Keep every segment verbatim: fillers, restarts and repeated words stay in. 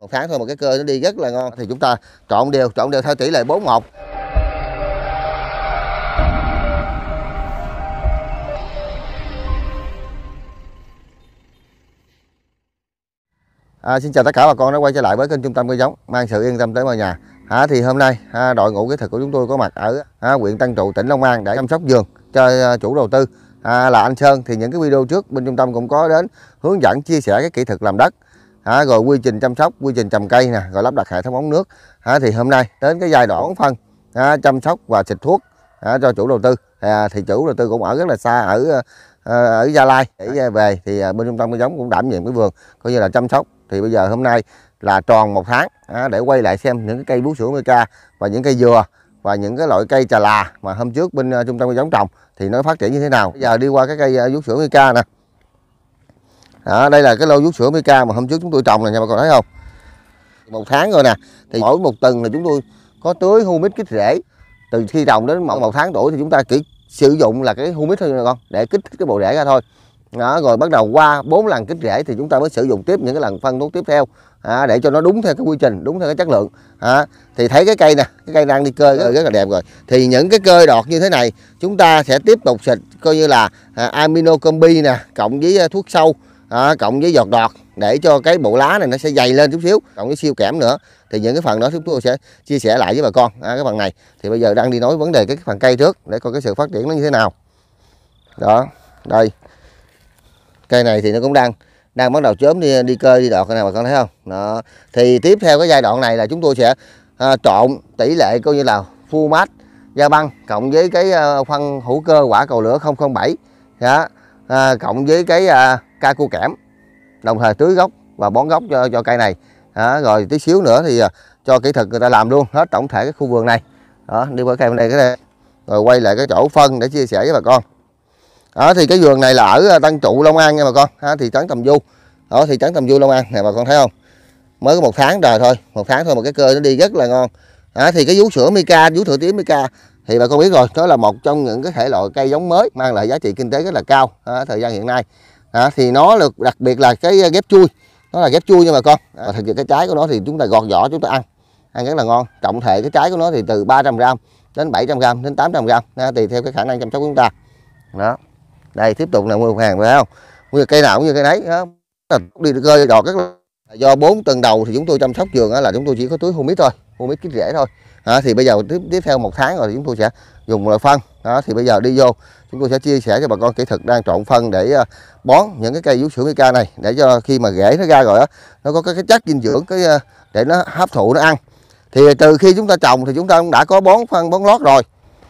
một tháng thôi mà cái cơ nó đi rất là ngon. Thì chúng ta trộn đều, trộn đều theo tỷ lệ bốn một. À, xin chào tất cả bà con đã quay trở lại với kênh Trung Tâm Cây Giống, mang sự yên tâm tới mọi nhà. À, thì hôm nay à, đội ngũ kỹ thuật của chúng tôi có mặt ở à, huyện Tân Trụ, tỉnh Long An để chăm sóc vườn cho à, chủ đầu tư à, là anh Sơn. Thì những cái video trước bên trung tâm cũng có đến hướng dẫn chia sẻ cái kỹ thuật làm đất, à, rồi quy trình chăm sóc, quy trình trồng cây nè, rồi lắp đặt hệ thống ống nước. À, thì hôm nay đến cái giai đoạn phân à, chăm sóc và xịt thuốc à, cho chủ đầu tư. À, thì chủ đầu tư cũng ở rất là xa ở à, ở Gia Lai để về thì à, bên Trung Tâm Cây Giống cũng đảm nhiệm cái vườn coi như là chăm sóc. Thì bây giờ hôm nay là tròn một tháng à, để quay lại xem những cái cây bú sữa Mica và những cây dừa và những cái loại cây trà là mà hôm trước bên uh, Trung Tâm Cây Giống trồng thì nó phát triển như thế nào. Bây giờ đi qua cái cây uh, vú sữa Mica nè. À, đây là cái lô vú sữa Mica mà hôm trước chúng tôi trồng này nha bà con thấy không? Một tháng rồi nè. Thì mỗi một tuần là chúng tôi có tưới humic kích rễ. Từ khi trồng đến một, một tháng tuổi thì chúng ta chỉ sử dụng là cái humic thôi nha bà con, để kích thích cái bộ rễ ra thôi. Đó, rồi bắt đầu qua bốn lần kích rễ thì chúng ta mới sử dụng tiếp những cái lần phân thuốc tiếp theo à, để cho nó đúng theo cái quy trình, đúng theo cái chất lượng. À, thì thấy cái cây nè, cái cây đang đi cơi rất, rất là đẹp rồi. Thì những cái cơi đọt như thế này chúng ta sẽ tiếp tục xịt coi như là à, amino combi nè, cộng với thuốc sâu, à, cộng với giọt đọt để cho cái bộ lá này nó sẽ dày lên chút xíu, cộng với siêu kẽm nữa. Thì những cái phần đó chúng tôi sẽ chia sẻ lại với bà con. À, cái phần này thì bây giờ đang đi nói vấn đề cái phần cây trước để coi cái sự phát triển nó như thế nào. Đó, đây. Cây này thì nó cũng đang đang bắt đầu chớm đi đi cơ đi đọt cái này bà con thấy không? Đó. Thì tiếp theo cái giai đoạn này là chúng tôi sẽ à, trộn tỷ lệ coi như là Fullmax gia băng cộng với cái à, phân hữu cơ quả cầu lửa không không bảy đó, à, cộng với cái à, Caco kẽm, đồng thời tưới gốc và bón gốc cho cho cây này. Đó, rồi tí xíu nữa thì à, cho kỹ thuật người ta làm luôn hết tổng thể cái khu vườn này. Đó, đi qua cây bên đây cái này rồi quay lại cái chỗ phân để chia sẻ với bà con. Đó, thì cái vườn này là ở Tân Trụ Long An nha bà con, à, thị trấn Tầm Du. Đó, thị trấn Tầm Du Long An nè bà con thấy không? Mới có một tháng trời thôi, một tháng thôi mà cái cơ nó đi rất là ngon. À, thì cái vú sữa Mica, vú sữa tím Mica thì bà con biết rồi, đó là một trong những cái thể loại cây giống mới mang lại giá trị kinh tế rất là cao à, thời gian hiện nay. À, thì nó được đặc biệt là cái ghép chui, nó là ghép chui nha bà con. À, thực sự cái trái của nó thì chúng ta gọt vỏ chúng ta ăn, ăn rất là ngon. Trọng thể cái trái của nó thì từ ba trăm gam đến bảy trăm gam đến tám trăm gam, à, tùy theo cái khả năng chăm sóc của chúng ta. Đó. Đây tiếp tục là một hàng phải không? Nguyên cây nào cũng như cây nấy đó. Đi cơ đọt rất là do bốn tuần đầu thì chúng tôi chăm sóc vườn là chúng tôi chỉ có tưới humic thôi, humic kích rễ thôi. Đó, thì bây giờ tiếp tiếp theo một tháng rồi thì chúng tôi sẽ dùng một loại phân. Đó, thì bây giờ đi vô chúng tôi sẽ chia sẻ cho bà con kỹ thuật đang trộn phân để bón những cái cây vú sữa Mica này để cho khi mà rễ nó ra rồi đó nó có cái, cái chất dinh dưỡng cái để nó hấp thụ nó ăn. Thì từ khi chúng ta trồng thì chúng ta cũng đã có bón phân bón lót rồi.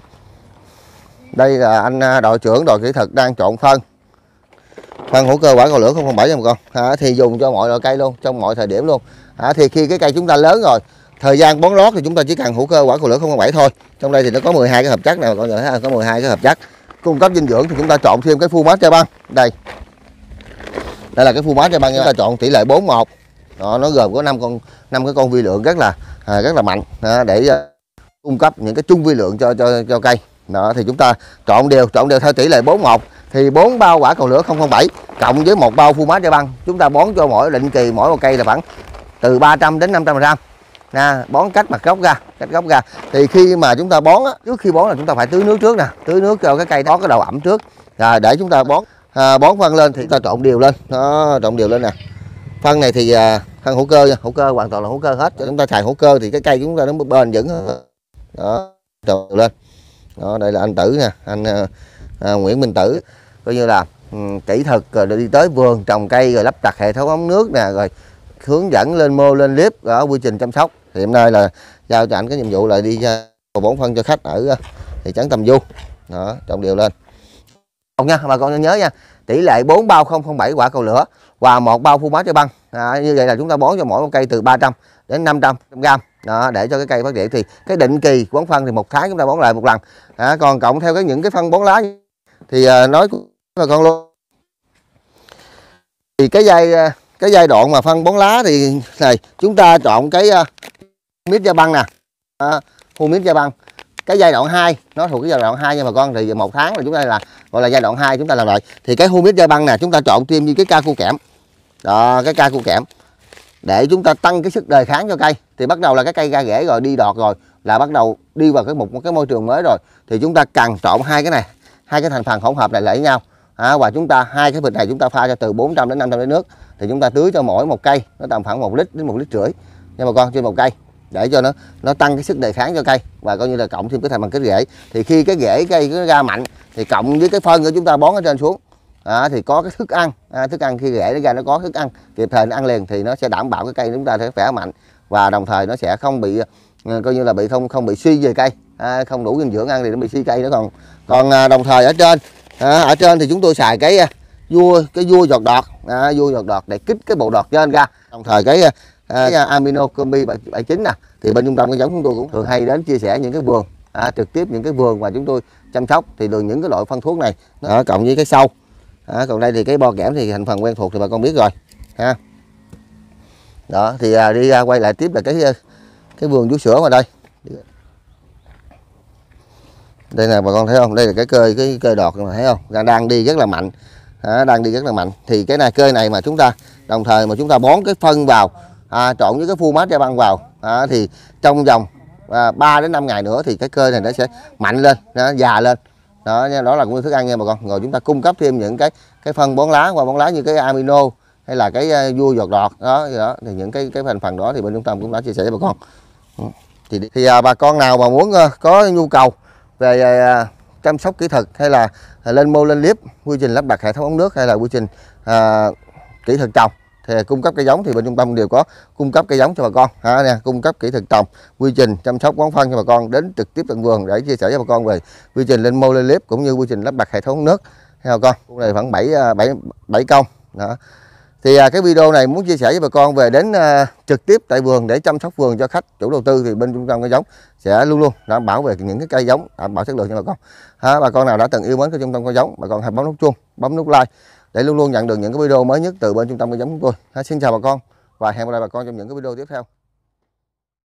Đây là anh đội trưởng đội kỹ thuật đang trộn phân phân hữu cơ quả cầu lửa không không bảy nha bà con. À, thì dùng cho mọi loại cây luôn, trong mọi thời điểm luôn. À, thì khi cái cây chúng ta lớn rồi, thời gian bón lót thì chúng ta chỉ cần hữu cơ quả cầu lửa không không bảy thôi. Trong đây thì nó có mười hai cái hợp chất này bà con nhìn thấy không? Có mười hai cái hợp chất cung cấp dinh dưỡng thì chúng ta trộn thêm cái Fullmax gia băng. Đây. Đây là cái Fullmax gia băng chúng ta trộn tỷ lệ bốn một. Đó, nó gồm có năm con năm cái con vi lượng rất là à, rất là mạnh à, để uh, cung cấp những cái chung vi lượng cho cho cho cây. Đó, thì chúng ta trộn đều, trộn đều theo tỷ lệ bốn một. Thì bốn bao quả cầu lửa không không bảy cộng với một bao Fullmax gia băng, chúng ta bón cho mỗi định kỳ mỗi một cây là khoảng từ ba trăm đến năm trăm gam. Nè, bón cách mặt gốc ra, cách gốc ra. Thì khi mà chúng ta bón á, trước khi bón là chúng ta phải tưới nước trước nè, tưới nước cho cái cây đó cái độ ẩm trước. Rồi để chúng ta bón à, bón phân lên thì chúng ta trộn đều lên. Đó, trộn đều lên nè. Phân này thì à, phân hữu cơ nha, hữu cơ hoàn toàn là hữu cơ hết. Chúng ta xài hữu cơ thì cái cây chúng ta nó bền vững hơn. Đó, trộn đều lên. Đó, đây là anh Tử nha, anh à, Nguyễn Minh Tử, coi như là um, kỹ thuật rồi đi tới vườn trồng cây rồi lắp đặt hệ thống ống nước nè, rồi hướng dẫn lên mô lên clip ở quy trình chăm sóc. Thì hôm nay là giao cho anh cái nhiệm vụ là đi uh, bón phân cho khách ở uh, thị trấn Tầm Du. Đó, trồng đều lên. Không nha, bà con nhớ nha, tỷ lệ bốn bao không không bảy quả cầu lửa và một bao Fullmax gia băng. À, như vậy là chúng ta bón cho mỗi một cây từ ba trăm đến năm trăm gam. Đó, để cho cái cây phát triển. Thì cái định kỳ bón phân thì một tháng chúng ta bón lại một lần. À, còn cộng theo cái những cái phân bón lá thì uh, nói bà con luôn. Thì cái giai cái giai đoạn mà phân bón lá thì này chúng ta chọn cái uh, humic gia băng nè, uh, humic gia băng. Cái giai đoạn hai nó thuộc cái giai đoạn hai nha bà con. Thì một tháng là chúng ta là gọi là giai đoạn hai chúng ta làm lại. Thì cái humic gia băng nè chúng ta chọn thêm như cái Caco kẽm. Đó, cái Caco kẽm. để chúng ta tăng cái sức đề kháng cho cây. Thì bắt đầu là cái cây ra rễ rồi, đi đọt rồi, là bắt đầu đi vào cái một, một cái môi trường mới rồi, thì chúng ta cần trộn hai cái này, hai cái thành phần hỗn hợp này lại với nhau. À, và chúng ta hai cái bịch này chúng ta pha cho từ bốn trăm đến năm trăm lít nước, thì chúng ta tưới cho mỗi một cây nó tầm khoảng một lít đến một lít rưỡi nha bà con, trên một cây, để cho nó nó tăng cái sức đề kháng cho cây, và coi như là cộng thêm cái thành phần kết rễ. Thì khi cái rễ cây nó ra mạnh thì cộng với cái phân của chúng ta bón ở trên xuống, à, thì có cái thức ăn, à, thức ăn khi rễ nó ra nó có thức ăn kịp thời, nó ăn liền, thì nó sẽ đảm bảo cái cây chúng ta sẽ khỏe mạnh, và đồng thời nó sẽ không bị coi như là bị không không bị suy về cây, à, không đủ dinh dưỡng ăn thì nó bị suy cây nữa. Còn còn à, đồng thời ở trên à, ở trên thì chúng tôi xài cái vua cái vua giọt đọt, à, vua giọt đọt để kích cái bộ đọt trên ra. Đồng thời cái, à, cái amino combi bảy chín nè, thì bên trung tâm cây giống chúng tôi cũng thường hay đến chia sẻ những cái vườn, à, trực tiếp những cái vườn mà chúng tôi chăm sóc, thì được những cái loại phân thuốc này đó, cộng với cái sâu. À, còn đây thì cái bo kẽm thì thành phần quen thuộc thì bà con biết rồi ha. Đó thì à, đi à, quay lại tiếp là cái cái vườn vú sữa ngoài đây. Đây nè bà con thấy không, đây là cái cơ cái cơ đọt mà thấy không, đang đang đi rất là mạnh, à, đang đi rất là mạnh. Thì cái này cơ này mà chúng ta đồng thời mà chúng ta bón cái phân vào, à, trộn với cái phô mát ra băng vào, à, thì trong vòng à, ba đến năm ngày nữa thì cái cơ này nó sẽ mạnh lên, nó già lên. Đó, đó là cũng thức ăn nha bà con. Rồi chúng ta cung cấp thêm những cái cái phân bón lá qua bón lá như cái amino hay là cái uh, vua giọt đọt đó, đó thì những cái cái thành phần đó thì bên trung tâm cũng đã chia sẻ với bà con. Thì thì uh, bà con nào mà muốn uh, có nhu cầu về uh, chăm sóc kỹ thuật hay là uh, lên mô lên liếp, quy trình lắp đặt hệ thống ống nước hay là quy trình uh, kỹ thuật trồng thì cung cấp cây giống, thì bên trung tâm đều có cung cấp cây giống cho bà con, à, nè, cung cấp kỹ thuật trồng, quy trình chăm sóc bón phân cho bà con, đến trực tiếp tận vườn để chia sẻ với bà con về quy trình lên mô lên liếp cũng như quy trình lắp đặt hệ thống nước ha bà con. Cũng này khoảng bảy bảy bảy công đó. Thì à, cái video này muốn chia sẻ với bà con về đến à, trực tiếp tại vườn để chăm sóc vườn cho khách chủ đầu tư, thì bên trung tâm cây giống sẽ luôn luôn đảm bảo về những cái cây giống đảm bảo chất lượng cho bà con. À, bà con nào đã từng yêu mến cái trung tâm cây giống, bà con hãy bấm nút chuông, bấm nút like để luôn luôn nhận được những cái video mới nhất từ bên trung tâm cây giống chúng tôi. À, xin chào bà con và hẹn gặp lại bà con trong những cái video tiếp theo.